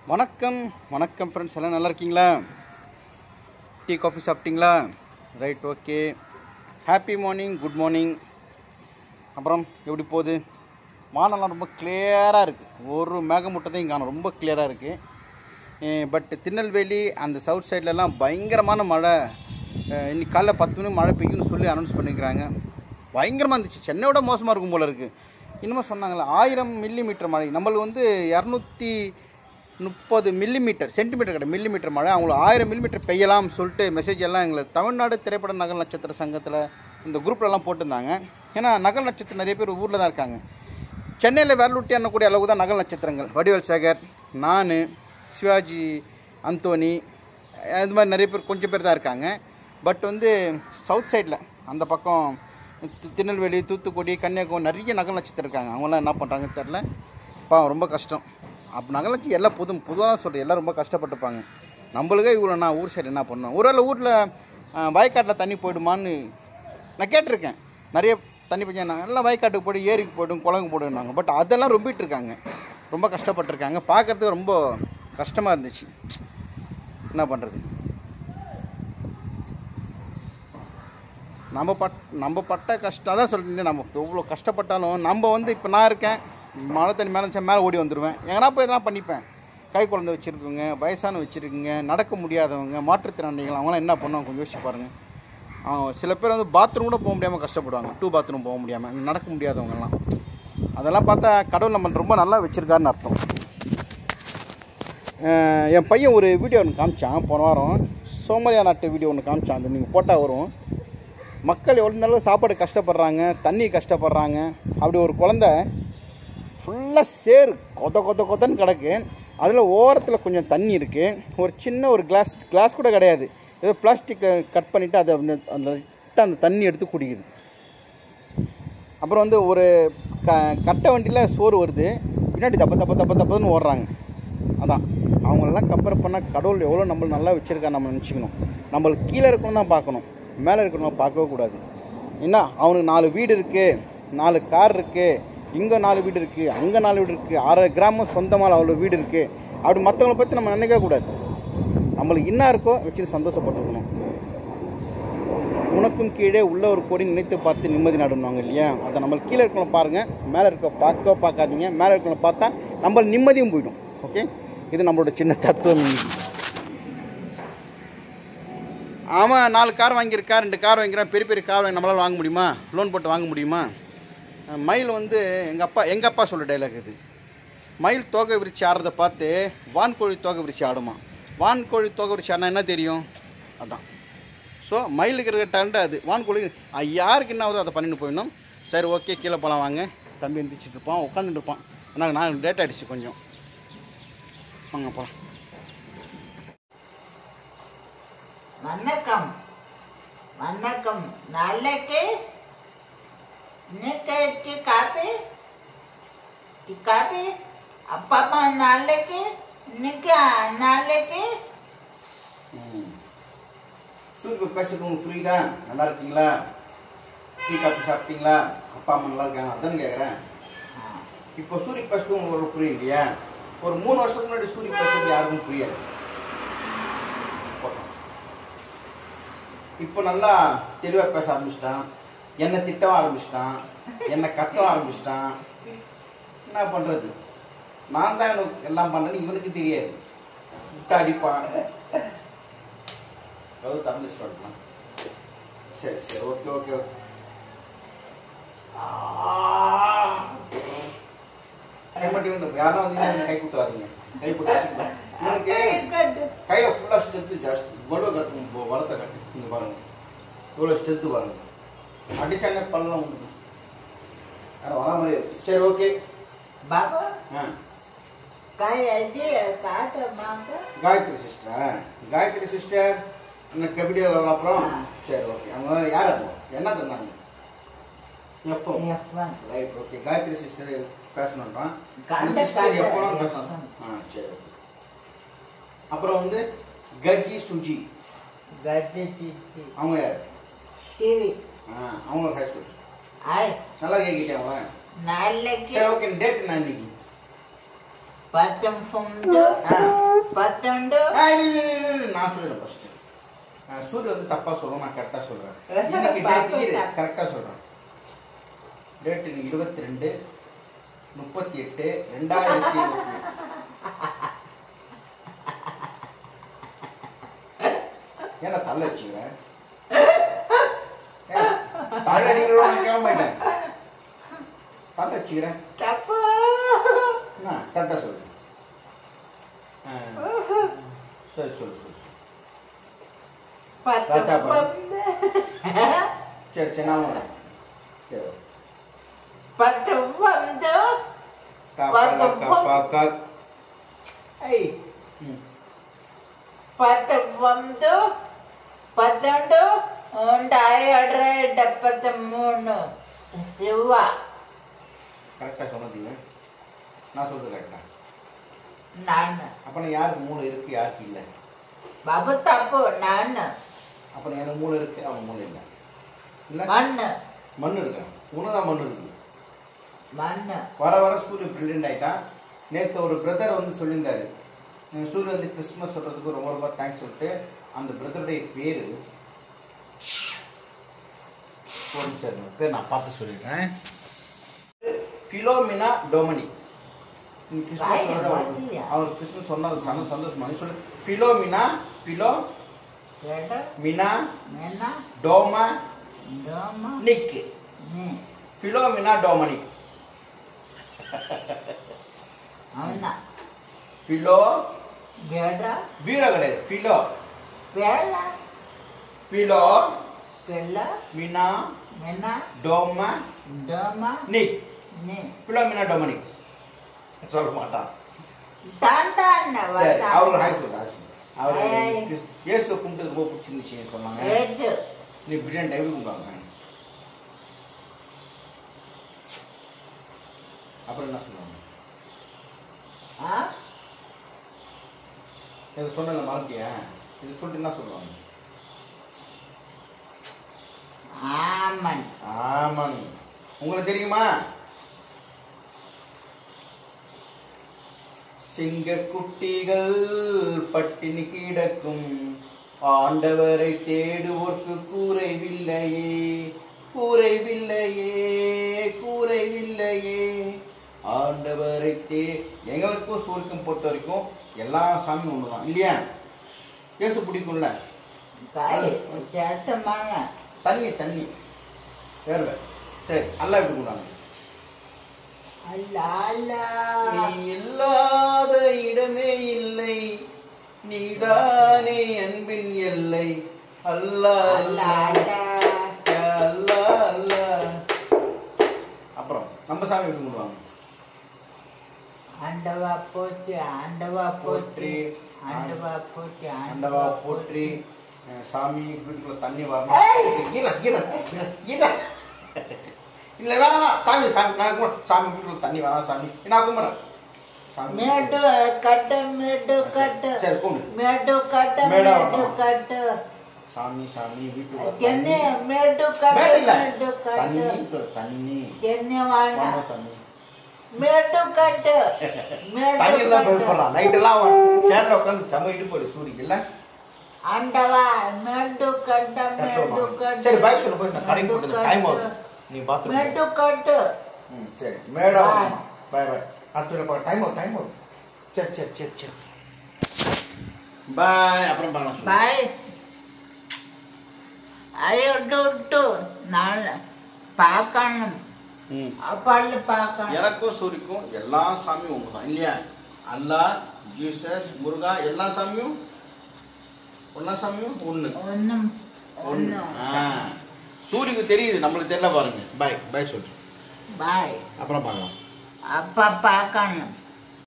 வணக்கம் வணக்கம் ஃப்ரெண்ட்ஸ், எல்லாம் நல்லா இருக்கீங்களா? டீ காஃபி சாப்பிட்டீங்களா? Right, okay. Happy morning, good morning. அப்புறம் எப்படி போகுது? வானெல்லாம் ரொம்ப கிளியராக இருக்குது, ஒரு மேகமூட்டத்தையும் காணும், ரொம்ப கிளியராக இருக்குது. பட் திருநெல்வேலி அந்த சவுத் சைட்லலாம் பயங்கரமான மழை. இன்னைக்கு காலைல 10 மணி மழை பெய்யும்னு சொல்லி அனௌன்ஸ் பண்ணிக்கிறாங்க. பயங்கரமாக இருந்துச்சு, சென்னையோட மோசமாக இருக்கும் போல் இருக்குது. இன்னமும் சொன்னாங்களே 1000 மில்லிமீட்டர் மழை. நம்மளுக்கு வந்து 230 மில்லிமீட்டர், சென்டிமீட்டர் கிடையாது, மில்லிமீட்டர் மழை. அவங்களுக்கு 1000 மில்லிமீட்டர் பெய்யலாம்னு சொல்லிட்டு மெசேஜ் எல்லாம் எங்களுக்கு தமிழ்நாடு திரைப்பட நகல் நட்சத்திர சங்கத்தில் இந்த குரூப்லலாம் போட்டிருந்தாங்க. ஏன்னா நகல் நட்சத்திரம் நிறைய பேர் ஊரில் தான் இருக்காங்க. சென்னையில் வேர்லூட்டி அண்ணக்கூடிய அளவுக்கு தான் நகல் நட்சத்திரங்கள். வடிவேல் சேகர், நான், சிவாஜி, அந்தோனி, இது மாதிரி நிறைய பேர், கொஞ்சம் பேர் தான் இருக்காங்க. பட் வந்து சவுத் சைடில் அந்த பக்கம் திருநெல்வேலி, தூத்துக்குடி, கன்னியாகுமரி நிறைய நகல் நட்சத்திரம் இருக்காங்க. அவங்களாம் என்ன பண்ணுறாங்கன்னு தெரில. ரொம்ப கஷ்டம். அப்போ நகலட்சி எல்லாம் பொதுவாக சொல்கிறேன், எல்லாம் ரொம்ப கஷ்டப்பட்டுப்பாங்க. நம்மளுக்கே இவ்வளோ நான் ஊர் சைடு என்ன பண்ணோம். ஒருவேளை ஊரில் வயக்காட்டில் தண்ணி போயிடுமான்னு நான் கேட்டிருக்கேன். நிறைய தண்ணி பஞ்சம் எல்லாம் வயக்காட்டுக்கு போய்ட்டு ஏரிக்கு போய்டும் குளங்கு போய்டுனாங்க. பட் அதெல்லாம் ரொம்பிட்டு இருக்காங்க, ரொம்ப கஷ்டப்பட்டுருக்காங்க. பார்க்குறதுக்கு ரொம்ப கஷ்டமாக இருந்துச்சு. என்ன பண்ணுறது? நம்ம பட்ட கஷ்டம் அதான் சொல்லிட்டு, நம்ம எவ்வளோ கஷ்டப்பட்டாலும் நம்ம வந்து இப்போ நான் இருக்கேன், மழை தண்ணி மேலே ஓடி வந்துடுவேன். எங்கன்னா போய் எதனா பண்ணிப்பேன். கை குழந்தை வச்சுருக்குங்க, வயசான வச்சுருக்குங்க, நடக்க முடியாதவங்க, மாற்றுத்திறனாளிகள், அவங்களாம் என்ன பண்ணுவாங்க கொஞ்சம் யோசிச்சு பாருங்கள். சில பேர் வந்து பாத்ரூம் கூட போக முடியாமல் கஷ்டப்படுவாங்க, 2 பாத்ரூம் போக முடியாமல், நடக்க முடியாதவங்கலாம். அதெல்லாம் பார்த்தா கடவுள் நம்ம ரொம்ப நல்லா வச்சுருக்காருன்னு அர்த்தம். என் பையன் ஒரு வீடியோ ஒன்று காமிச்சான் போன வாரம், சோமாலியா நாட்டு வீடியோ ஒன்று காமிச்சான். அது நீங்கள் போட்டால் வரும். மக்கள் எவ்வளோ நாளும் சாப்பாடு கஷ்டப்படுறாங்க, தண்ணி கஷ்டப்படுறாங்க. அப்படி ஒரு குழந்தை ஃபுல்லாக சேர் கொத்தன்னு கிடக்கு. அதில் ஓரத்தில் கொஞ்சம் தண்ணி இருக்குது. ஒரு சின்ன ஒரு கிளாஸ் கூட கிடையாது, ஏதோ பிளாஸ்டிக்கை கட் பண்ணிவிட்டு அதை அந்த தண்ணி எடுத்து குடிக்குது. அப்புறம் வந்து ஒரு கட்டை வண்டியில் சோறு வருது, பின்னாடி தப்பன்னு ஓடுறாங்க. அதான் அவங்களெல்லாம் கம்பேர் பண்ணால் கடவுள் எவ்வளோ நம்மளை நல்லா வச்சுருக்கா நம்ம நினச்சிக்கணும். நம்மளுக்கு கீழே இருக்கணும் தான் பார்க்கணும், மேலே இருக்கணும் பார்க்கவே கூடாது. என்ன அவனுக்கு 4 வீடு இருக்குது, 4 கார் இருக்குது, இங்கே 4 வீடு இருக்குது, அங்கே 4 வீடு இருக்குது, 6 கிராமம் சொந்தமாக அவ்வளோ வீடு இருக்குது. அப்படி மற்றவங்களை பற்றி நம்ம நினைக்கக்கூடாது. நம்மளுக்கு என்ன இருக்கோ வச்சு சந்தோஷப்பட்டுக்கணும். உனக்கும் கீழே உள்ள ஒரு கோடி நினைத்து பார்த்து நிம்மதி நாடுவாங்க இல்லையா? அதை நம்மளுக்கு கீழே இருக்கணும் பாருங்கள், மேலே இருக்க பார்க்காதீங்க. மேலே இருக்கணும் பார்த்தா நம்ம நிம்மதியும் போய்டும். ஓகே, இது நம்மளோட சின்ன தத்துவம். ஆமாம், 4 கார் வாங்கியிருக்கா, 2 கார் வாங்கிறேன், பெரிய கார் வாங்கி நம்மளால் வாங்க முடியுமா? லோன் போட்டு வாங்க முடியுமா? மயில் வந்து எங்கள் அப்பா சொல்கிற டைலாக் இது. மயில் தோகை விரிச்சு ஆடுறதை பார்த்து வான்கோழி தோகை விரிச்சு ஆடுமா. வான்கோழி தோகை விரிச்சு ஆடினா என்ன தெரியும்? அதான். ஸோ மயிலுக்கு இருக்கிற டேலண்ட் அது. வான்கோழி யாருக்கு என்ன ஆகுதோ அதை பண்ணிட்டு போயிடணும். சரி, ஓகே, கீழே போகலாம் வாங்க. தம்பி எந்திரிச்சிட்டு இருப்பான், உட்காந்துட்டு இருப்பான். ஆனால் நான் லேட் ஆகிடுச்சு கொஞ்சம். வாங்க போகலாம். வணக்கம் வணக்கம். நாளைக்கு இன்னைக்கு காப்பி அப்பா நாளைக்கு சூரிய பேசுறது உங்களுக்கு புரியுதா? நல்லா இருக்கீங்களா? டீ காப்பி சாப்பிட்டீங்களா? அப்பா அம்மா நல்லா இருக்காங்க அதானே கேட்குறேன். இப்போ சூரிய பேசுறது உங்களுக்கு புரியும் இல்லையா? ஒரு 3 வருஷத்துக்கு முன்னாடி சூரிய பேசுறது யாருக்கும் புரியாது. இப்போ நல்லா தெளிவாக பேச ஆரம்பிச்சிட்டான், என்னை திட்டவும் ஆரம்பிச்சிட்டான், என்னை கட்டவும் ஆரம்பிச்சிட்டான். என்ன பண்ணுறது? நான் தான் எனக்கு எல்லாம் பண்ணுறேன்னு இவனுக்கு தெரியாது. விட்டு அடிப்பான். அதாவது தமிழ் சொல்லலாம். சரி, ஓகே. யாரும் வந்து கை குத்துறாதீங்க, கை குத்து. இவனுக்கு கையில் ஃபுல்லாக ஸ்ட்ரென்த்து ஜாஸ்தி. இவ்வளோ கட்டு வளர்த்த கட்டு. இங்கே பாருங்கள், இவ்வளோ ஸ்ட்ரென்த்து பாருங்கள். அடிச்சாங்க பல்லாம் உண்டு, யாரும் வரா மாதிரி இருக்கு. சரி, ஓகே பாபா. காயத்ரி சிஸ்டர் என்ன கபடியில் வர அப்புறம். சரி, ஓகே. அவங்க யார் என்ன தந்தாங்க? Right, okay. காயத்ரி சிஸ்டர் பேசணுன்றான். சிஸ்டர் எப்போலாம் பேசணும். சரி, ஓகே. அப்புறம் வந்து கஜி சுஜி, அவங்க யார்? டிவி. அவங்களுக்கு ஹை ஸ்கூல். நல்லா கேட்கிட்டே அவன். சரி, ஓகே. டேட் என்ன இன்னைக்கு? 19 12 நான் சொல்லிடுறேன் ஃபர்ஸ்ட். சூரிய வந்து தப்பா சொல்லுவோம், நான் கரெக்டா சொல்றேன். இன்னைக்கு டேட் கரெக்டா சொல்றேன். டேட் 22/38/2020. ஏன்னா தள்ள வச்சுக்கிறேன், தலை அடிக்கிறோம் கேட்க மாட்டேன், தள்ள வச்சுக்கிறேன். தப்பு. கரெக்டா சொல்லு. சரி சொல்லு சொல்லு. 19 சரி சரி நான் வரேன். சரி 19 ஐய் 19 12 2023 சிவா. கரெக்டா சொன்னதீங்க. நான் சொல்றது கரெக்டா? நான். அப்ப யாருக்கு மூளை இருக்கு, யாருக்கு இல்லை? பாபு தப்பு. நான். அப்ப எனக்கு மூளை இருக்கு, அவன் மூளை இல்லை. இல்ல மண்ணு. மண்ணு இருக்கு, உனதான் மண்ணு இருக்கு. மண்ணு. வர வர சூரிய பிரில்லியன்ட் ஆயிட்டான். நேற்று ஒரு பிரதர் வந்து சொல்லியிருந்தாரு, சூரிய வந்து கிறிஸ்துமஸ் சொல்றதுக்கு ரொம்ப ரொம்ப தேங்க்ஸ் சொல்லிட்டு. அந்த பிரதருடைய பேரு பேர் நான் பார்த்து சொல்லிடுறேன். பிலோமினா டொமினிக். அவர் கிறிஸ்துமஸ் சொன்னது சந்தோஷமா சொல்லு. பிலோமினா மினா டோமா நிக். Philomena Dominic. பிலோ பீரோ கிடையாது. Philomena Dominic. Philomena Dominic சொல்ல மாட்டான். சரி அவரு ஹாய் சொல்லு. அவரு இயேசு கும்பிட்டு ரொம்ப பிடிச்சிருந்துச்சு சொன்னாங்க. நீ பிரியாணி டைம் கும்பிடுவாங்க. அப்புறம் என்ன சொல்லுவாங்க? இது சொன்ன மறந்தியா? இது சொல்லிட்டு என்ன சொல்லுவாங்க? ஆமன். உங்களுக்கு தெரியுமா? சிங்க குட்டிகள் பட்டினி கிடக்கும், ஆண்டவரை தேடுவோர்க்கு கூரைவில்லையே. ஆண்டவரை எங்களுக்கும் சூரியக்கும் பொறுத்த வரைக்கும் எல்லா சாமியும் ஒண்ணுதான் இல்லையா? இயேசு பிடிக்கும்ல. தண்ணி வேர்வை. சரி அல்லா எப்படி கொண்டாங்க? நீ இல்லாத இடமே இல்லை, நீதானே அன்பின் எல்லை. அப்புறம் நம்ம சாமி எப்படி கும்பிடுவாங்க? ஆண்டவா போற்றி. சாமி வீட்டுக்குள்ள தண்ணி வரணும். இல்ல வேணாம் சாமி நான் சாமி வீட்டுக்குள்ள தண்ணி வேணாம் சாமி நான் கும்பிட்றேன். மேடு கட்டு சரி கும்பிடு. மேடு கட்டு சாமி வீட்டுக்குள்ள தண்ணி சாமி மேடு கட்டு தண்ணி எல்லாம் போயிடுறான். நைட் எல்லாம் சேர்ல உட்காந்து செம்ம இடுப்பு சூடிக்கு இல்ல. ஆண்டவா மேடு கட்டு. சரி பைக் சொல்ல போய் நான் கடைக்கு போட்டு டைம் ஆகுது. நீ பாத்து மேடு கட்டு. சரி மேடம் பை அடுத்த டைம் ஆகுது. சரி பாய். அப்புறம் பார்க்கலாம். பாய். ஐயோட்டு நான் பார்க்கணும். எனக்கும் சூரிக்கும் எல்லா சாமியும் ஒண்ணுதான் இல்லையா? அல்லாஹ், ஜீசஸ், முருகா எல்லா சாமியும் ஒண்ணு. சூரியக்கு தெரியுது, நம்மளுக்கு தெரியல பாருங்க. பாய் சொல்றேன். பாய். அப்புறம் பார்க்கலாம். அப்பா பார்க்கணும்.